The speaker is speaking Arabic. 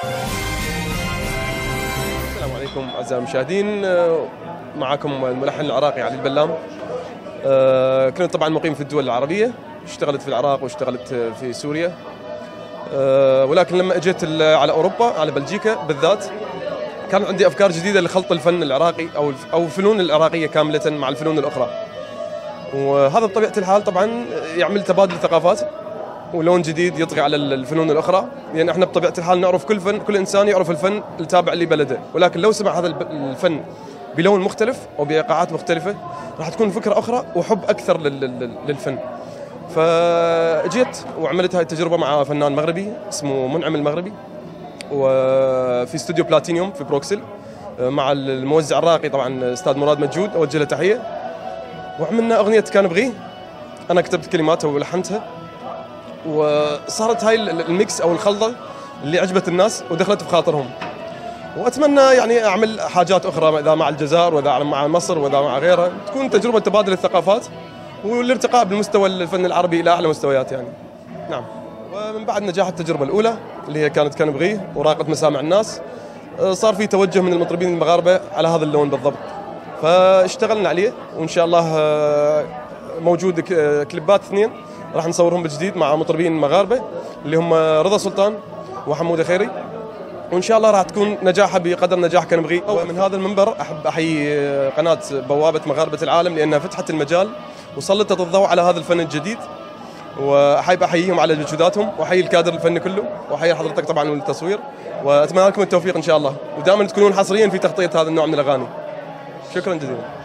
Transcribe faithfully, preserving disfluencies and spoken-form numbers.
السلام عليكم أعزائي المشاهدين، معكم الملحن العراقي علي البلام. كنت طبعا مقيم في الدول العربية، اشتغلت في العراق واشتغلت في سوريا، ولكن لما اجيت على أوروبا على بلجيكا بالذات كان عندي أفكار جديدة لخلط الفن العراقي أو أو الفنون العراقية كاملة مع الفنون الأخرى. وهذا بطبيعة الحال طبعا يعمل تبادل ثقافات ولون جديد يطغي على الفنون الأخرى، لأن يعني احنا بطبيعة الحال نعرف كل فن، كل إنسان يعرف الفن التابع لبلده، ولكن لو سمع هذا الفن بلون مختلف أو بإيقاعات مختلفة راح تكون فكرة أخرى وحب أكثر للفن. فجيت وعملت هاي التجربة مع فنان مغربي اسمه منعم المغربي، وفي استوديو بلاتينيوم في بروكسل مع الموزع الراقي طبعا أستاذ مراد مجود، أوجه له تحية. وعملنا أغنية كان بغيه، أنا كتبت كلماتها ولحنتها، وصارت هاي الميكس أو الخلطة اللي عجبت الناس ودخلت بخاطرهم. وأتمنى يعني أعمل حاجات أخرى إذا مع الجزائر وإذا مع مصر وإذا مع غيرها، تكون تجربة تبادل الثقافات والارتقاء بالمستوى الفن العربي إلى أعلى مستويات يعني. نعم. ومن بعد نجاح التجربة الأولى اللي هي كانت كان بغيه وراقت مسامع الناس، صار في توجه من المطربين المغاربة على هذا اللون بالضبط، فاشتغلنا عليه وإن شاء الله موجود كليبات اثنين راح نصورهم بالجديد مع مطربين مغاربة اللي هم رضا سلطان وحمودة خيري، وإن شاء الله راح تكون نجاحها بقدر نجاح كان بغيه. ومن هذا المنبر أحب أحيي قناة بوابة مغاربة العالم لأنها فتحت المجال وسلطت الضوء على هذا الفن الجديد، وأحب أحييهم على جهوداتهم وأحيي الكادر الفني كله وأحيي حضرتك طبعا والتصوير، وأتمنى لكم التوفيق إن شاء الله، ودائما تكونون حصريا في تغطية هذا النوع من الأغاني. شكرا جزيلا.